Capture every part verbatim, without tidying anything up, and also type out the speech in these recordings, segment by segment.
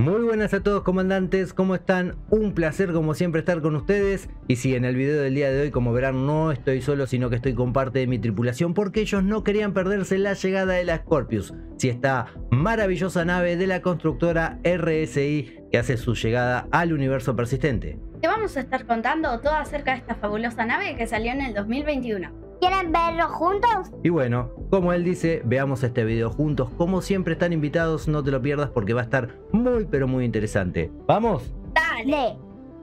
Muy buenas a todos, comandantes, ¿cómo están? Un placer como siempre estar con ustedes. Y sí, en el video del día de hoy, como verán, no estoy solo, sino que estoy con parte de mi tripulación, porque ellos no querían perderse la llegada de la Scorpius, sí, esta maravillosa nave de la constructora R S I que hace su llegada al universo persistente. Te vamos a estar contando todo acerca de esta fabulosa nave que salió en el dos mil veintiuno. ¿Quieren verlo juntos? Y bueno, como él dice, veamos este video juntos. Como siempre están invitados, no te lo pierdas porque va a estar muy pero muy interesante. ¿Vamos? Dale.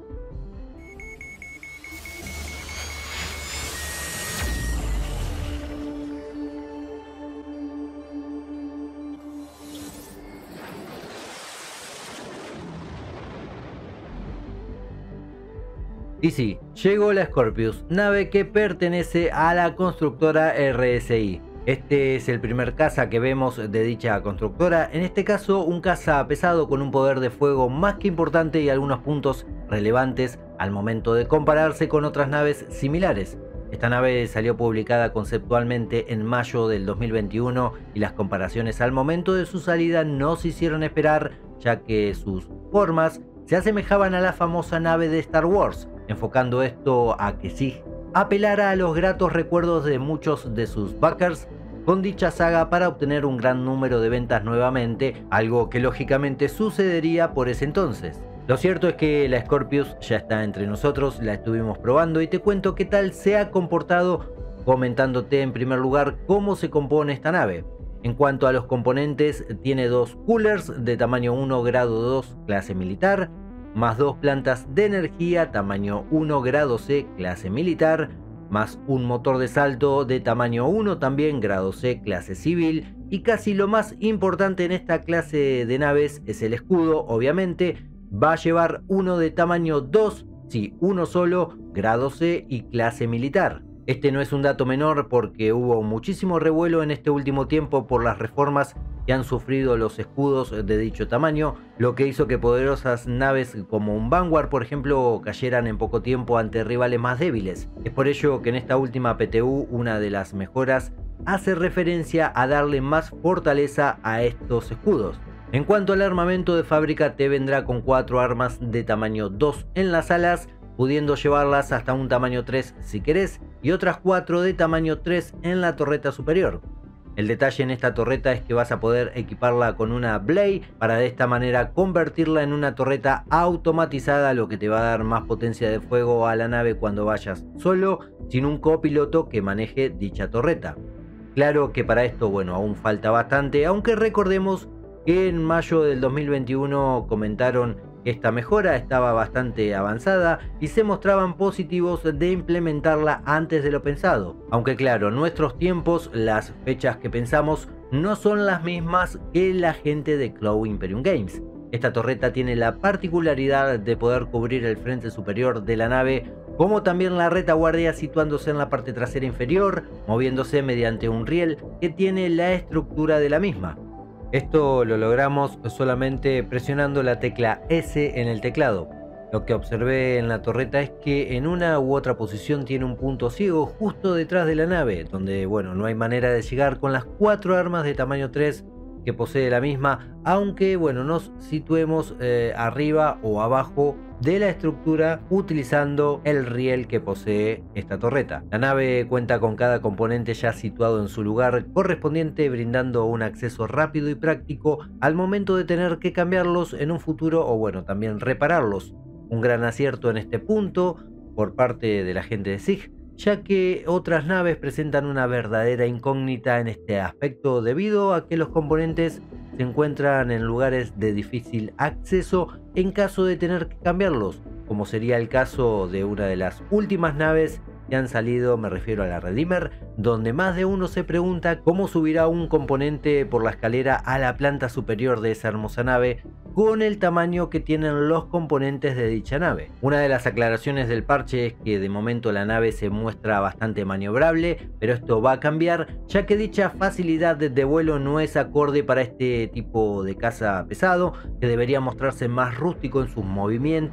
Y sí, llegó la Scorpius, nave que pertenece a la constructora R S I. Este es el primer caza que vemos de dicha constructora, en este caso un caza pesado con un poder de fuego más que importante y algunos puntos relevantes al momento de compararse con otras naves similares. Esta nave salió publicada conceptualmente en mayo del dos mil veintiuno y las comparaciones al momento de su salida no se hicieron esperar, ya que sus formas se asemejaban a la famosa nave de Star Wars, enfocando esto a que sí apelara a los gratos recuerdos de muchos de sus backers con dicha saga para obtener un gran número de ventas nuevamente, algo que lógicamente sucedería por ese entonces. Lo cierto es que la Scorpius ya está entre nosotros, la estuvimos probando y te cuento qué tal se ha comportado, comentándote en primer lugar cómo se compone esta nave. En cuanto a los componentes, tiene dos coolers de tamaño uno grado dos clase militar, más dos plantas de energía tamaño uno grado C clase militar, más un motor de salto de tamaño uno también grado C clase civil, y casi lo más importante en esta clase de naves es el escudo. Obviamente va a llevar uno de tamaño dos, sí, uno solo, grado C y clase militar. Este no es un dato menor porque hubo muchísimo revuelo en este último tiempo por las reformas que han sufrido los escudos de dicho tamaño, lo que hizo que poderosas naves como un Vanguard, por ejemplo, cayeran en poco tiempo ante rivales más débiles. Es por ello que en esta última P T U una de las mejoras hace referencia a darle más fortaleza a estos escudos. En cuanto al armamento de fábrica, te vendrá con cuatro armas de tamaño dos en las alas, pudiendo llevarlas hasta un tamaño tres si querés, y otras cuatro de tamaño tres en la torreta superior. El detalle en esta torreta es que vas a poder equiparla con una Blade para de esta manera convertirla en una torreta automatizada, lo que te va a dar más potencia de fuego a la nave cuando vayas solo, sin un copiloto que maneje dicha torreta. Claro que para esto, bueno, aún falta bastante, aunque recordemos que en mayo del dos mil veintiuno comentaron que esta mejora estaba bastante avanzada y se mostraban positivos de implementarla antes de lo pensado. Aunque claro, nuestros tiempos, las fechas que pensamos, no son las mismas que la gente de Cloud Imperium Games. Esta torreta tiene la particularidad de poder cubrir el frente superior de la nave, como también la retaguardia, situándose en la parte trasera inferior, moviéndose mediante un riel que tiene la estructura de la misma. Esto lo logramos solamente presionando la tecla S en el teclado. Lo que observé en la torreta es que en una u otra posición tiene un punto ciego justo detrás de la nave, donde bueno, no hay manera de llegar con las cuatro armas de tamaño tres que posee la misma, aunque bueno, nos situemos eh, arriba o abajo de la estructura utilizando el riel que posee esta torreta. La nave cuenta con cada componente ya situado en su lugar correspondiente, brindando un acceso rápido y práctico al momento de tener que cambiarlos en un futuro o bueno, también repararlos. Un gran acierto en este punto por parte de la gente de S I G, ya que otras naves presentan una verdadera incógnita en este aspecto debido a que los componentes se encuentran en lugares de difícil acceso en caso de tener que cambiarlos, como sería el caso de una de las últimas naves que han salido, me refiero a la Redeemer, donde más de uno se pregunta cómo subirá un componente por la escalera a la planta superior de esa hermosa nave con el tamaño que tienen los componentes de dicha nave. Una de las aclaraciones del parche es que de momento la nave se muestra bastante maniobrable, pero esto va a cambiar ya que dicha facilidad de vuelo no es acorde para este tipo de caza pesado, que debería mostrarse más rústico en sus movimientos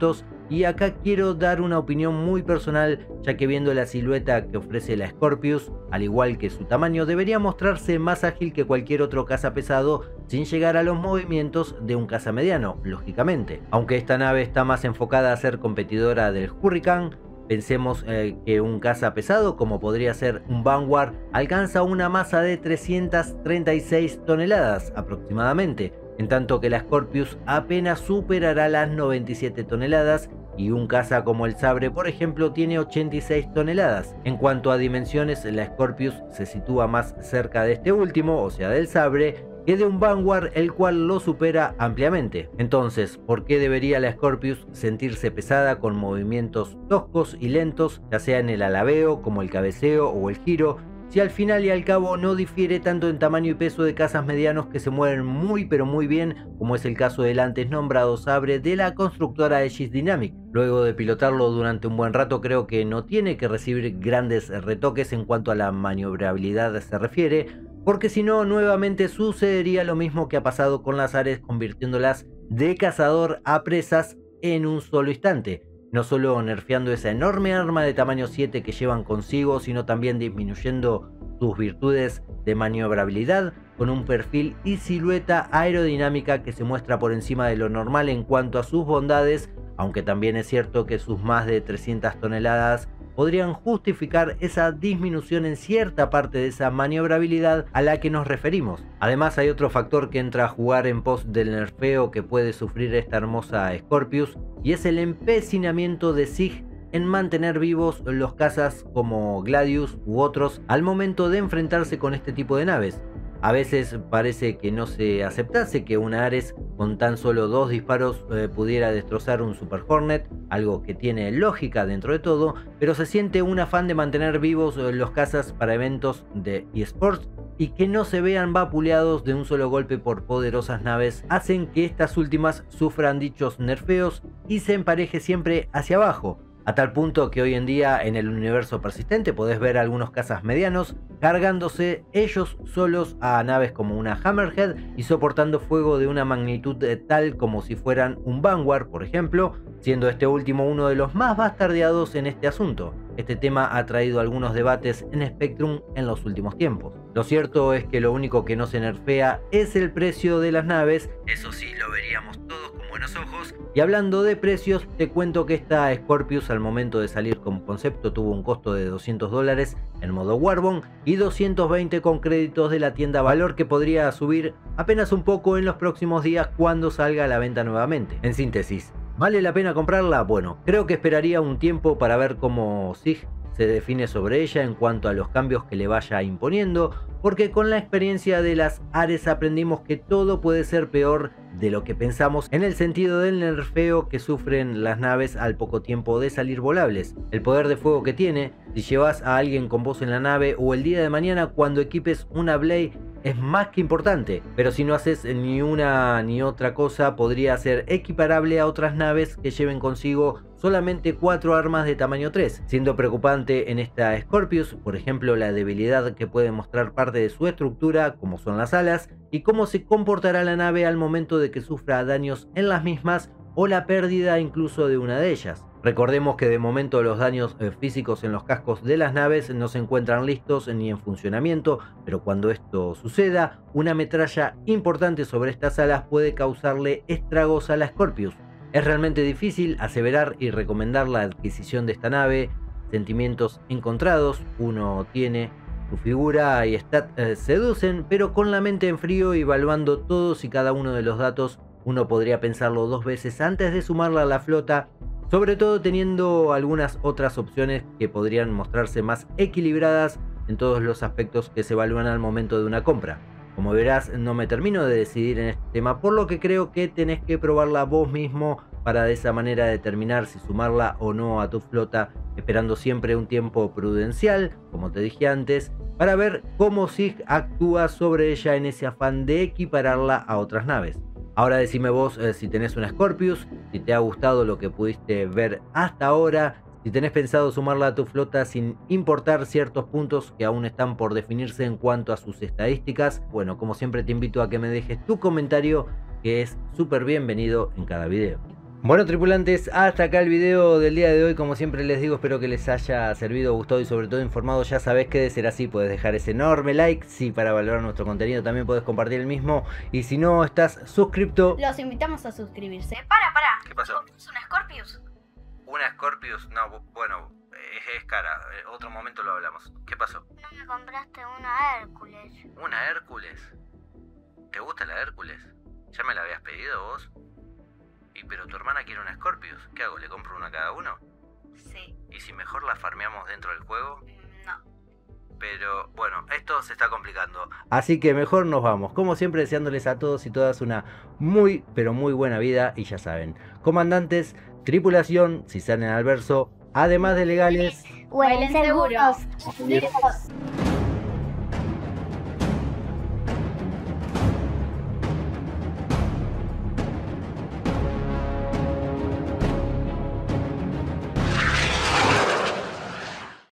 Y acá quiero dar una opinión muy personal, ya que viendo la silueta que ofrece la Scorpius, al igual que su tamaño, debería mostrarse más ágil que cualquier otro caza pesado sin llegar a los movimientos de un caza mediano, lógicamente. Aunque esta nave está más enfocada a ser competidora del Hurricane, pensemos eh, que un caza pesado, como podría ser un Vanguard, alcanza una masa de trescientas treinta y seis toneladas aproximadamente, en tanto que la Scorpius apenas superará las noventa y siete toneladas, y un caza como el Sabre, por ejemplo, tiene ochenta y seis toneladas. En cuanto a dimensiones, la Scorpius se sitúa más cerca de este último, o sea del Sabre, que de un Vanguard, el cual lo supera ampliamente. Entonces, ¿por qué debería la Scorpius sentirse pesada con movimientos toscos y lentos, ya sea en el alabeo, como el cabeceo o el giro, si al final y al cabo no difiere tanto en tamaño y peso de cazas medianos que se mueven muy pero muy bien, como es el caso del antes nombrado Sabre de la constructora Aegis Dynamic? Luego de pilotarlo durante un buen rato, creo que no tiene que recibir grandes retoques en cuanto a la maniobrabilidad se refiere, porque si no, nuevamente sucedería lo mismo que ha pasado con las Ares, convirtiéndolas de cazador a presas en un solo instante. No solo nerfeando esa enorme arma de tamaño siete que llevan consigo, sino también disminuyendo sus virtudes de maniobrabilidad, con un perfil y silueta aerodinámica que se muestra por encima de lo normal en cuanto a sus bondades, aunque también es cierto que sus más de trescientas toneladas podrían justificar esa disminución en cierta parte de esa maniobrabilidad a la que nos referimos. Además, hay otro factor que entra a jugar en pos del nerfeo que puede sufrir esta hermosa Scorpius, y es el empecinamiento de Sig en mantener vivos los cazas como Gladius u otros al momento de enfrentarse con este tipo de naves. A veces parece que no se aceptase que una Ares con tan solo dos disparos eh, pudiera destrozar un Super Hornet, algo que tiene lógica dentro de todo, pero se siente un afán de mantener vivos eh, los cazas para eventos de eSports, y que no se vean vapuleados de un solo golpe por poderosas naves hacen que estas últimas sufran dichos nerfeos y se empareje siempre hacia abajo. A tal punto que hoy en día en el universo persistente podés ver algunos cazas medianos cargándose ellos solos a naves como una Hammerhead y soportando fuego de una magnitud tal como si fueran un Vanguard, por ejemplo, siendo este último uno de los más bastardeados en este asunto. Este tema ha traído algunos debates en Spectrum en los últimos tiempos. Lo cierto es que lo único que no se nerfea es el precio de las naves, eso sí lo veríamos todos con buenos ojos. Y hablando de precios, te cuento que esta Scorpius al momento de salir como concepto tuvo un costo de doscientos dólares en modo Warbond y doscientos veinte con créditos de la tienda, valor que podría subir apenas un poco en los próximos días cuando salga a la venta nuevamente. En síntesis, ¿vale la pena comprarla? Bueno, creo que esperaría un tiempo para ver cómo Sig se define sobre ella en cuanto a los cambios que le vaya imponiendo, porque con la experiencia de las Ares aprendimos que todo puede ser peor de lo que pensamos en el sentido del nerfeo que sufren las naves al poco tiempo de salir volables. El poder de fuego que tiene, si llevas a alguien con vos en la nave o el día de mañana cuando equipes una Blade, es más que importante, pero si no haces ni una ni otra cosa podría ser equiparable a otras naves que lleven consigo solamente cuatro armas de tamaño tres, siendo preocupante en esta Scorpius, por ejemplo, la debilidad que puede mostrar parte de su estructura, como son las alas, y cómo se comportará la nave al momento de que sufra daños en las mismas o la pérdida incluso de una de ellas. Recordemos que de momento los daños eh, físicos en los cascos de las naves no se encuentran listos ni en funcionamiento, pero cuando esto suceda, una metralla importante sobre estas alas puede causarle estragos a la Scorpius. Es realmente difícil aseverar y recomendar la adquisición de esta nave. Sentimientos encontrados uno tiene, su figura y stat eh, seducen, pero con la mente en frío y evaluando todos y cada uno de los datos, uno podría pensarlo dos veces antes de sumarla a la flota, sobre todo teniendo algunas otras opciones que podrían mostrarse más equilibradas en todos los aspectos que se evalúan al momento de una compra. Como verás, no me termino de decidir en este tema, por lo que creo que tenés que probarla vos mismo para de esa manera determinar si sumarla o no a tu flota, esperando siempre un tiempo prudencial, como te dije antes, para ver cómo Sig actúa sobre ella en ese afán de equipararla a otras naves. Ahora decime vos eh, si tenés una Scorpius, si te ha gustado lo que pudiste ver hasta ahora, si tenés pensado sumarla a tu flota sin importar ciertos puntos que aún están por definirse en cuanto a sus estadísticas. Bueno, como siempre te invito a que me dejes tu comentario, que es súper bienvenido en cada video. Bueno, tripulantes, hasta acá el video del día de hoy. Como siempre les digo, espero que les haya servido, gustado y sobre todo informado. Ya sabés que de ser así puedes dejar ese enorme like. Si para valorar nuestro contenido también puedes compartir el mismo. Y si no estás suscripto, Los invitamos a suscribirse. Para, para. ¿Qué pasó? ¿Es una Scorpius? Una Scorpius, no, bueno, es, es cara. Otro momento lo hablamos. ¿Qué pasó? No me compraste una Hércules. ¿Una Hércules? ¿Te gusta la Hércules? ¿Ya me la habías pedido vos? Y pero tu hermana quiere una Scorpius. ¿Qué hago? ¿Le compro una a cada uno? Sí. ¿Y si mejor la farmeamos dentro del juego? No. Pero bueno, esto se está complicando. Así que mejor nos vamos. Como siempre, deseándoles a todos y todas una muy, pero muy buena vida. Y ya saben, comandantes, tripulación, si salen al verso, además de legales, Huelen Bailen seguros. seguros. Adiós.